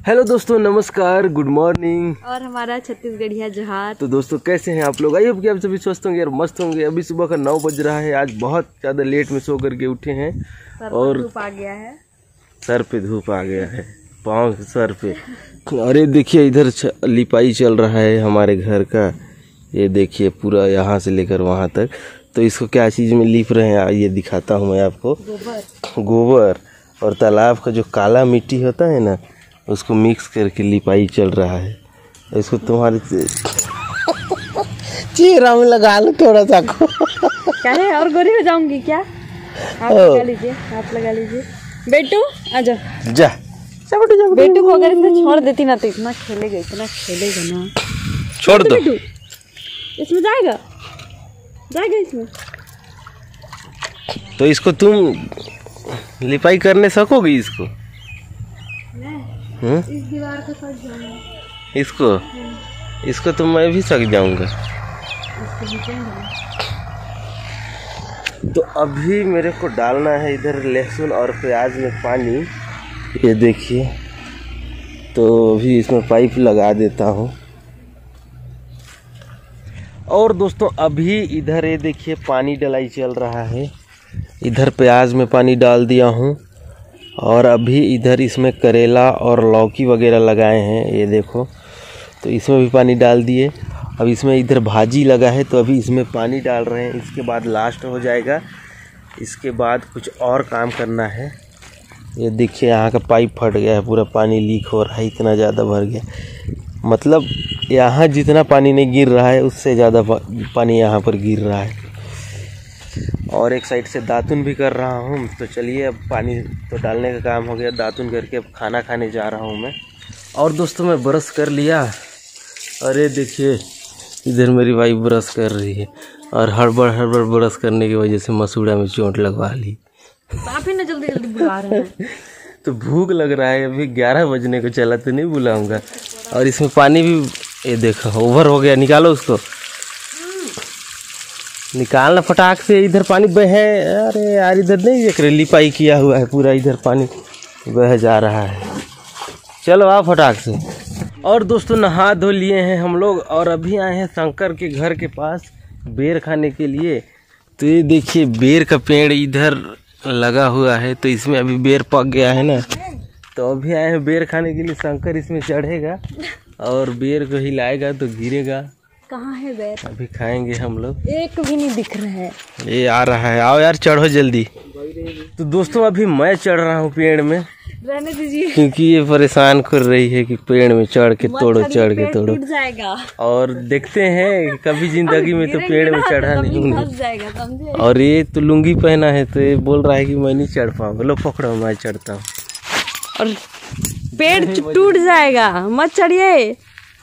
Hello दोस्तों, नमस्कार, good morning और हमारा छत्तीसगढ़िया जोहार। तो दोस्तों कैसे हैं आप लोग? आई होप कि आप सभी स्वस्थ होंगे और मस्त होंगे। अभी सुबह का 9 बज रहा है। आज बहुत ज़्यादा लेट में सो करके उठे हैं और धूप आ गया है, सर पे धूप आ गया है, पाँव सर पे। अरे देखिए इधर लिपाई चल रहा है हमारे घर का। ये देखिए पूरा यहाँ से लेकर वहाँ तक। तो इसको क्या चीज़ में लिप रहे हैं ये दिखाता हूँ मैं आपको। गोबर और तालाब का जो काला मिट्टी होता है ना, उसको मिक्स करके लिपाई चल रहा है। इसको तुम्हारे चेहरा में लगा लो थोड़ा सा। क्या है, और गोरी हो जाऊंगी क्या? आप लगा लीजिए, आप लगा लीजिए। बेटू आजा, जा बेटू को अगर इसमें छोड़ देती ना तो इतना खेलेगा ना। छोड़ दो। बेटू इसमें जाएगा इसमें। तो इसको तुम लिपाई करने सकोगी इसको? इस दीवार को सक जाऊंगा इसको तो मैं भी सक जाऊंगा। तो अभी मेरे को डालना है इधर लहसुन और प्याज में पानी। ये देखिए, तो अभी इसमें पाइप लगा देता हूँ। और दोस्तों अभी इधर ये देखिए पानी डलाई चल रहा है। इधर प्याज में पानी डाल दिया हूँ और अभी इधर इसमें करेला और लौकी वगैरह लगाए हैं, ये देखो। तो इसमें भी पानी डाल दिए। अब इसमें इधर भाजी लगा है तो अभी इसमें पानी डाल रहे हैं। इसके बाद लास्ट हो जाएगा। इसके बाद कुछ और काम करना है। ये देखिए यहाँ का पाइप फट गया है, पूरा पानी लीक हो रहा है, इतना ज़्यादा भर गया। मतलब यहाँ जितना पानी नहीं गिर रहा है उससे ज़्यादा पानी यहाँ पर गिर रहा है। और एक साइड से दातुन भी कर रहा हूँ। तो चलिए, अब पानी तो डालने का काम हो गया, दातुन करके अब खाना खाने जा रहा हूँ मैं। और दोस्तों मैं ब्रश कर लिया। अरे देखिए इधर मेरी वाइफ ब्रश कर रही है और हड़बड़ ब्रश करने की वजह से मसूड़ा में चोट लगवा ली। आप ही ना जल्दी बुला रहे हैं। तो भूख लग रहा है, अभी 11 बजने को चला तो नहीं बुलाऊंगा। और इसमें पानी भी ये देखो ओवर हो गया, निकालो उसको, निकालना फटाक से। इधर पानी बहे। अरे यार इधर नहीं देख रहे, लिपाई किया हुआ है पूरा, इधर पानी बह जा रहा है। चलो आओ फटाक से। और दोस्तों नहा धो लिए हैं हम लोग और अभी आए हैं शंकर के घर के पास बेर खाने के लिए। तो ये देखिए बेर का पेड़ इधर लगा हुआ है, तो इसमें अभी बेर पक गया है ना। तो अभी आए हैं बेर खाने के लिए। शंकर इसमें चढ़ेगा और बेर को हिलाएगा तो गिरेगा। कहाँ है बेर? अभी खाएंगे हम लोग। एक भी नहीं दिख रहा है। ये आ रहा है, आओ यार चढ़ो जल्दी। तो दोस्तों अभी मैं चढ़ रहा हूँ पेड़ में, रहने दीजिए, क्योंकि ये परेशान कर रही है कि पेड़ में चढ़ के तोड़ो, चढ़ के तोड़ो। टूट जाएगा। और देखते हैं कभी जिंदगी में तो पेड़ में चढ़ा नहीं हूँ। जाएगा, समझे? और ये तो लुंगी पहना है तो ये बोल रहा है कि मैं नहीं चढ़ पाऊंगा। लो पकड़ो, मैं चढ़ता हूँ। और पेड़ टूट जाएगा, मत चढ़िए।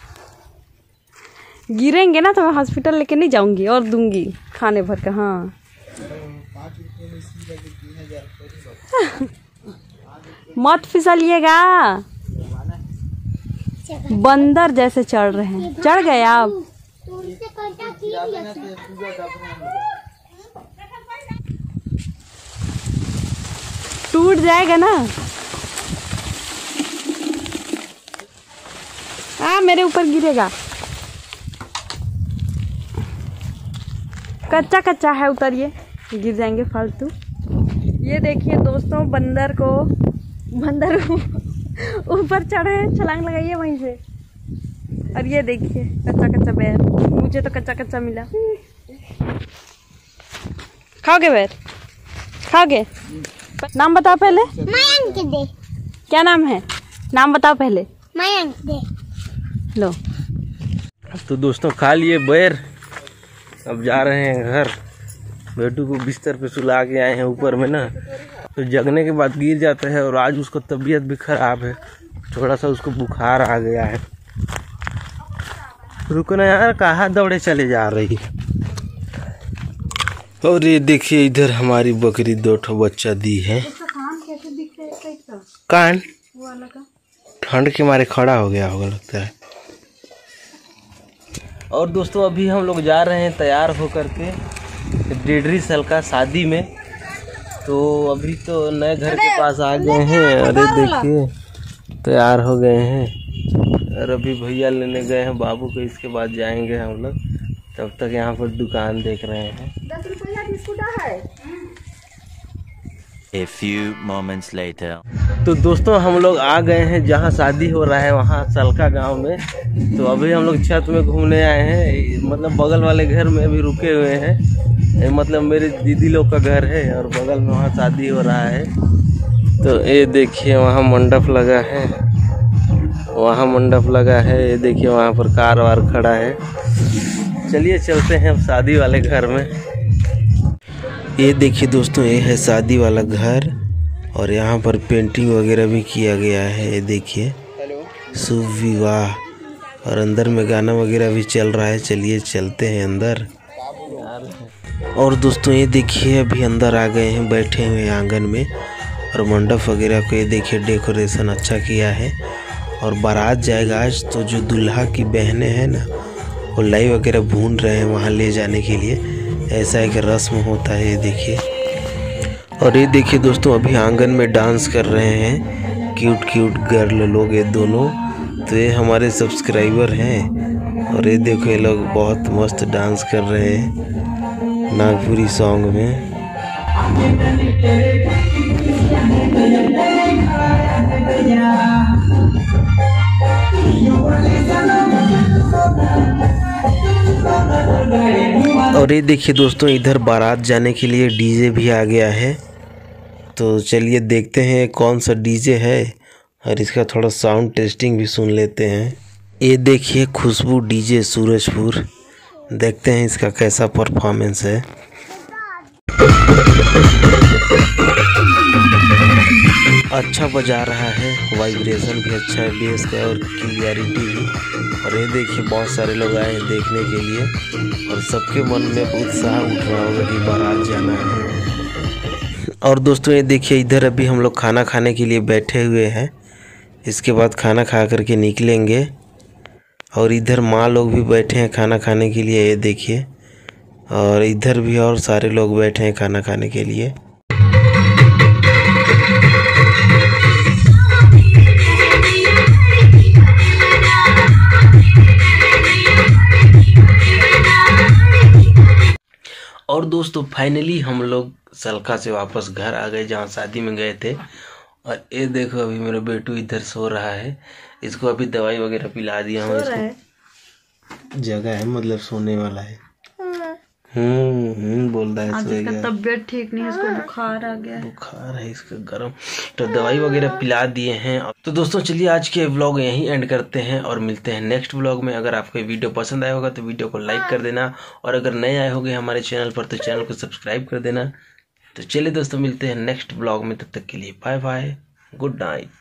गिरेंगे ना तो मैं हॉस्पिटल लेके नहीं जाऊंगी और दूंगी खाने भर का। हाँ मत फिसलिएगा, बंदर जैसे चढ़ रहे हैं। चढ़ गए आप? टूट जाएगा ना। मेरे ऊपर गिरेगा। कच्चा है, उतरिए, गिर जाएंगे फालतू। ये देखिए दोस्तों बंदर ऊपर चढ़े, छलांग लगाइए वहीं से। और ये देखिए कच्चा बेर, मुझे तो कच्चा मिला। खाओगे बेर? खाओगे? नाम बताओ पहले। मयंक दे। क्या नाम है? नाम बताओ पहले। मयंक दे। लो। तो दोस्तों खा लिए बेर, अब जा रहे हैं घर। बेटू को बिस्तर पे सुला के आए हैं ऊपर में ना, तो जगने के बाद गिर जाता है। और आज उसको तबीयत भी खराब है, थोड़ा सा उसको बुखार आ गया है। रुको ना यार, कहाँ दौड़े चले जा रही है। और ये देखिए इधर हमारी बकरी 2 ठो बच्चा दी है। कान ठंड के मारे खड़ा हो गया होगा लगता है। और दोस्तों अभी हम लोग जा रहे हैं तैयार होकर के 1.5 साल का शादी में। तो अभी तो नए घर के पास आ गए हैं। अरे देखिए तैयार हो गए हैं और अभी भैया लेने गए हैं बाबू को। इसके बाद जाएंगे हम लोग। तब तक यहाँ पर दुकान देख रहे हैं। 10 रुपया बिस्कुट है। A few moments later. तो दोस्तों हम लोग आ गए हैं जहाँ शादी हो रहा है, वहाँ सलका गांव में। तो अभी हम लोग छत में घूमने आए हैं, मतलब बगल वाले घर में अभी रुके हुए हैं। मतलब मेरे दीदी लोग का घर है और बगल में वहाँ शादी हो रहा है। तो ये देखिए वहाँ मंडप लगा है, वहाँ मंडप लगा है। ये देखिए वहाँ पर कार वार खड़ा है। चलिए चलते हैं अब शादी वाले घर में। ये देखिए दोस्तों, ये है शादी वाला घर और यहाँ पर पेंटिंग वगैरह भी किया गया है। ये देखिए शुभ विवाह, और अंदर में गाना वगैरह भी चल रहा है। चलिए चलते हैं अंदर। और दोस्तों ये देखिए अभी अंदर आ गए हैं, बैठे हुए हैं आंगन में। और मंडप वगैरह को ये देखिए डेकोरेशन अच्छा किया है। और बारात जाएगा आज, तो जो दूल्हा की बहनें हैं ना, वो लाई वगैरह भून रहे हैं वहाँ ले जाने के लिए। ऐसा एक रस्म होता है, ये देखिए। और ये देखिए दोस्तों अभी आंगन में डांस कर रहे हैं क्यूट क्यूट गर्ल लोग, ये दोनों। तो ये हमारे सब्सक्राइबर हैं। और ये देखो ये लोग बहुत मस्त डांस कर रहे हैं नागपुरी सॉन्ग में। और ये देखिए दोस्तों इधर बारात जाने के लिए डीजे भी आ गया है। तो चलिए देखते हैं कौन सा डीजे है और इसका थोड़ा साउंड टेस्टिंग भी सुन लेते हैं। ये देखिए खुशबू डीजे सूरजपुर, देखते हैं इसका कैसा परफॉर्मेंस है। अच्छा बजा रहा है, वाइब्रेशन भी अच्छा है बेस का और क्लियरिटी भी। और ये देखिए बहुत सारे लोग आए हैं देखने के लिए और सबके मन में उत्साह उठ रहा होगा कि बारात जाना है। और दोस्तों ये देखिए इधर अभी हम लोग खाना खाने के लिए बैठे हुए हैं। इसके बाद खाना खा करके निकलेंगे। और इधर माँ लोग भी बैठे हैं खाना खाने के लिए, ये देखिए। और इधर भी और सारे लोग बैठे हैं खाना खाने के लिए। और दोस्तों फाइनली हम लोग सलका से वापस घर आ गए जहाँ शादी में गए थे। और ये देखो अभी मेरा बेटू इधर सो रहा है। इसको अभी दवाई वगैरह पिला दिया हूँ। इसको जगह है, मतलब सोने वाला है। बोल रहा है सोएगा। तबीयत ठीक नहीं है, इसको बुखार आ गया है। बुखार है इसका गर्म, तो दवाई वगैरह पिला दिए हैं। तो दोस्तों चलिए आज के व्लॉग यहीं एंड करते हैं और मिलते हैं नेक्स्ट व्लॉग में। अगर आपको ये वीडियो पसंद आया होगा तो वीडियो को लाइक कर देना, और अगर नए आए होंगे हमारे चैनल पर तो चैनल को सब्सक्राइब कर देना। तो चलिए दोस्तों मिलते हैं नेक्स्ट व्लॉग में, तब तक के लिए बाय बाय, गुड नाइट।